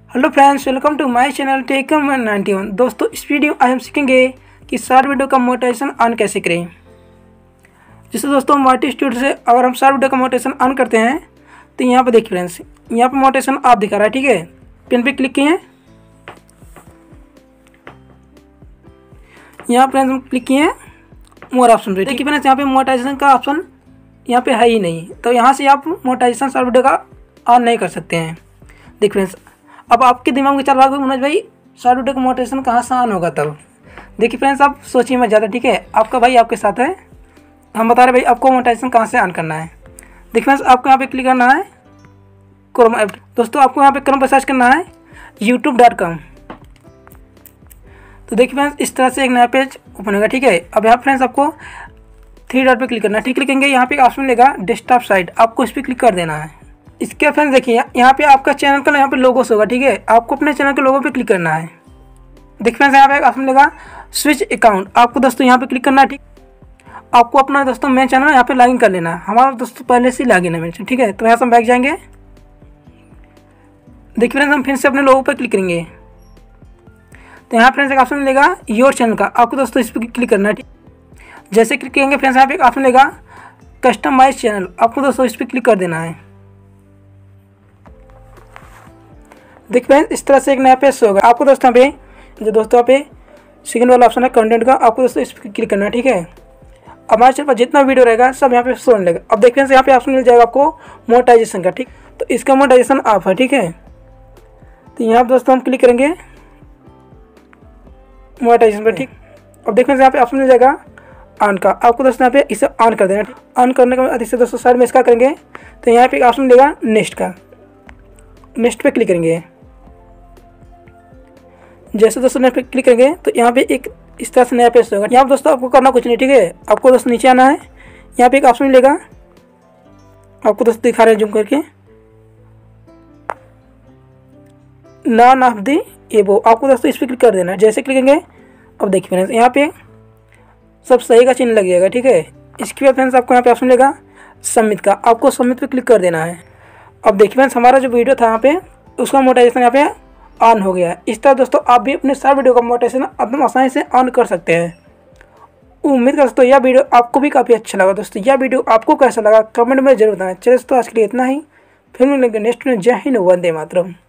Hello friends, welcome to my channel टेकम 91। दोस्तों, इस वीडियो आज हम सीखेंगे कि शॉर्ट वीडियो का मोनेटाइजेशन ऑन कैसे करें। जैसे दोस्तों, मोटी स्टूडियो से अगर हम शॉर्ट वीडियो का मोनेटाइजेशन ऑन करते हैं तो यहाँ पे देखिए फ्रेंड्स, यहाँ पे मोनेटाइजेशन आप दिखा रहा है। ठीक है, पेन पे क्लिक किए, यहाँ फ्रेंड्स हम क्लिक किए मोर ऑप्शन पे। देखिए फ्रेंड्स, यहाँ पे मोनेटाइजेशन का ऑप्शन यहाँ पे है ही नहीं, तो यहाँ से आप मोनेटाइजेशन शॉर्ट वीडियो का ऑन नहीं कर सकते हैं। देखिए फ्रेंड्स, अब आपके दिमाग में चल रहा होगा मनोज भाई शॉर्ट वीडियो का मोनेटाइजेशन कहाँ से ऑन होगा तब। देखिए फ्रेंड्स, आप सोचिए मत ज़्यादा। ठीक है, आपका भाई आपके साथ है, हम बता रहे भाई आपको मोनेटाइजेशन कहाँ से ऑन करना है। देखिए फ्रेंड्स, आपको यहाँ पे क्लिक करना है क्रोम ऐप। दोस्तों, आपको यहाँ पे क्रोम पर सर्च करना है youtube.com। तो देखिए फ्रेंड्स, इस तरह से एक नया पेज ओपन होगा। ठीक है, अब यहाँ फ्रेंड्स आपको 3 डॉट पे क्लिक करना है। ठीक, क्लिक करेंगे, यहाँ पे एक ऑप्शन मिलेगा डेस्कटॉप साइट, आपको इस पर क्लिक कर देना है। इसके फ्रेंड्स देखिए, यहाँ पे आपका चैनल का यहाँ पे लोगोस होगा। ठीक है, आपको अपने चैनल के लोगो पे क्लिक करना है। देखिए फ्रेंड्स, यहाँ पे एक ऑप्शन मिलेगा स्विच अकाउंट, आपको दोस्तों यहाँ पे क्लिक करना है। ठीक, आपको अपना दोस्तों मेन चैनल यहाँ पे लॉगिन कर लेना है। हमारा दोस्तों पहले से लॉगिन है मेन चैनल। ठीक है, तो यहाँ से हम बैक जाएंगे। देखिए फ्रेंड्स, हम फिर से अपने लोगो पर क्लिक करेंगे तो यहाँ फ्रेंड्स एक ऑप्शन मिलेगा योर चैनल का, आपको दोस्तों इस पर क्लिक करना है। ठीक, जैसे क्लिक करेंगे फ्रेंड्स, यहाँ पे एक ऑप्शन मिलेगा कस्टमाइज चैनल, आपको दोस्तों इस पर क्लिक कर देना है। देखिए फ्रेंड्स, इस तरह से एक नया पेज होगा। आपको दोस्तों यहाँ पे जो दोस्तों यहाँ पे सेकंड वाला ऑप्शन है कंटेंट का, आपको दोस्तों इस पर क्लिक करना है। ठीक है, हमारे चैनल पर जितना वीडियो रहेगा सब यहाँ पे शो होने लगेगा। अब देखिए यहाँ पे ऑप्शन मिल जाएगा आपको मोनेटाइजेशन का। ठीक, तो इसका मोनेटाइजेशन ऑफ है। ठीक है, तो यहाँ पर दोस्तों हम क्लिक करेंगे मोनेटाइजेशन पर। ठीक, अब देखिए यहाँ पे ऑप्शन मिल जाएगा ऑन का, आपको दोस्तों यहाँ पे इसे ऑन कर देना। ऑन करने के बाद इसे दोस्तों साइड में इसका करेंगे तो यहाँ पे ऑप्शन मिलेगा नेक्स्ट का, नेक्स्ट पे क्लिक करेंगे। जैसे दोस्तों नेक्स्ट पे क्लिक करेंगे तो यहाँ पे एक इस तरह से नया पेज होगा। यहाँ पे दोस्तों आपको करना कुछ नहीं। ठीक है, आपको दोस्तों नीचे आना है, यहाँ पे एक ऑप्शन मिलेगा, आपको दोस्तों दिखा रहे हैं जूम करके, नॉन ऑफ दी एबो, आपको दोस्तों इस पर क्लिक कर देना है। जैसे क्लिक करेंगे, अब देखिए फ्रेंड्स यहाँ पे सब सही का चिन्ह लगेगा। ठीक है, इसके बाद फ्रेंड्स आपको यहाँ पे ऑप्शन मिलेगा सबमिट का, आपको सबमिट पे क्लिक कर देना है। अब देखिए फ्रेंड्स, हमारा जो वीडियो था यहाँ पे उसका मोनेटाइजेशन यहाँ पे ऑन हो गया है। इस तरह दोस्तों आप भी अपने शॉर्ट वीडियो का मोनेटाइजेशन एकदम आसानी से ऑन कर सकते हैं। उम्मीद करता हूं दोस्तों यह वीडियो आपको भी काफ़ी अच्छा लगा। दोस्तों यह वीडियो आपको कैसा लगा कमेंट में जरूर बताएं। चलिए दोस्तों, आज के लिए इतना ही, फिर मिलेंगे नेक्स्ट में। जय हिंद, वंदे मातरम।